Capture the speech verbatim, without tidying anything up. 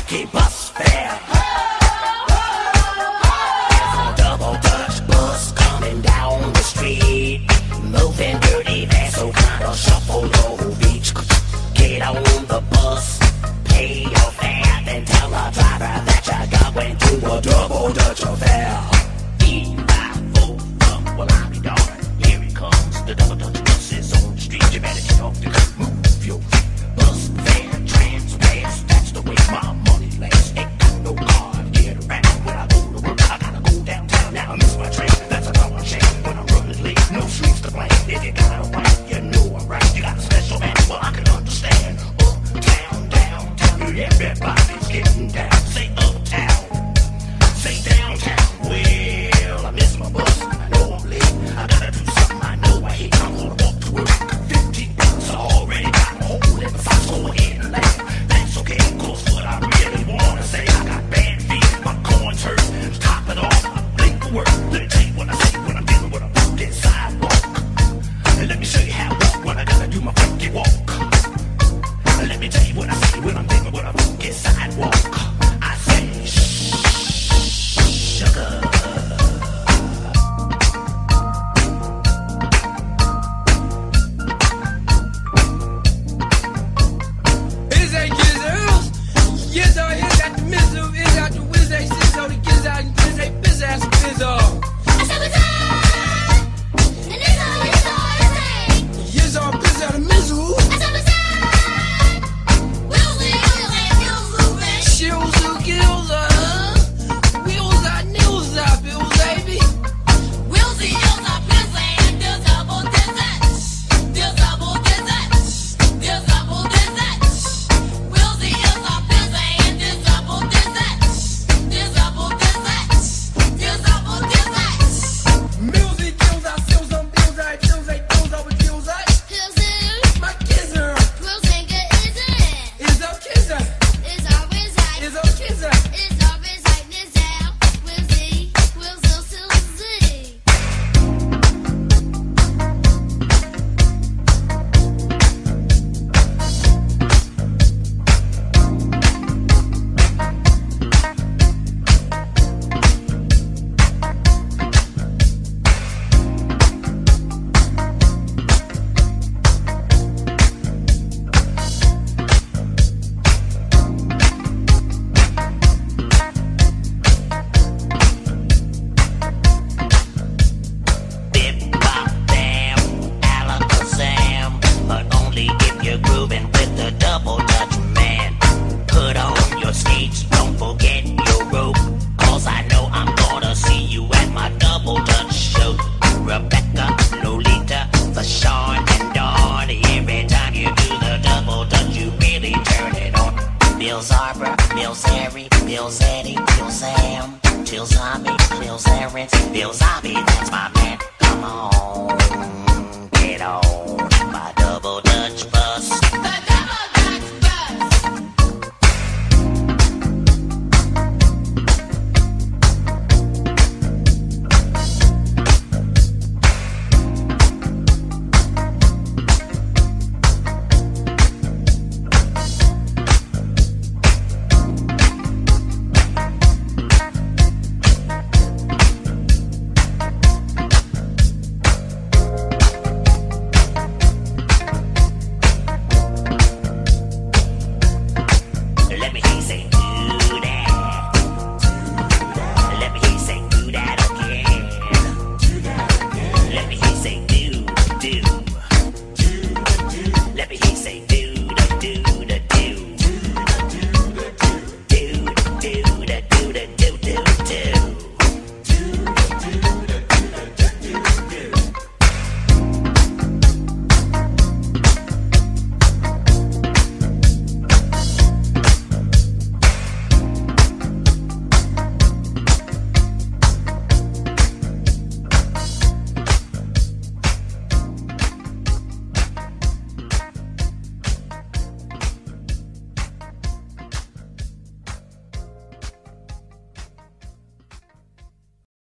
funky bus fare. There's a double Dutch bus coming down the street, moving dirty, fast, so kinda shuffle low beach. Get on the bus, pay your fare, then tell the driver that you going to a double Dutch affair. E five four um, well I'll be darned. Here it comes, the double Dutch bus is on the street. You better get off the curb, move your feet. Bus fare, trans pass, that's the way my money lasts. Ain't got no car to get around. When I go to work, I gotta go downtown. Now I miss my train, that's a dollar shame. When I'm running late, no streets to blame. If you got a right, you know I'm right. You got a special man, well I can understand. Uptown, downtown, everybody's getting down. Say uptown, say downtown. Well, I miss my bus, I know I'm late. I gotta do something I know I hate. I'm gonna walk to work. Fifteen bucks, I already got a hole in the fox. Go ahead and laugh, that's okay. Cause what I really wanna say, I got bad feet, my corn's hurt. Top it off, I'm late for work. Let me tell you what I say when I'm dealing with a broken sidewalk. And let me show you how I walk when I gotta do my funky walk. And let me tell you what I say when I'm dealing with a funky sidewalk. I say, shh, sugar. Is that gizzles? Yes, I is that the mizzle, is that the whiz, they sizzle, the giz out and giz, they bizz ass bizzle. Yes, I bizz out the mizzle. Shills who kills her. Wheels are nils are bills, baby. Music kills our seals on bills, I bills, they bills over kills us. My kisser is a kisser, is a kisser. Bip, bop, bam, alakazam. But only if you're grooving with the double Dutch man. Put on your skates, don't forget your rope. Cause I know I'm gonna see you at my double Dutch show. Rebecca, Lolita, Fashawn, and Dawn. Every time you do the double Dutch, you really turn it on. Bill Zarbor, Bill Zary, Bill Zeddy, Bill Sam, Till Zombie, Bill Zarens, Bill Zombie, that's my man. Come on, get on my double Dutch bus.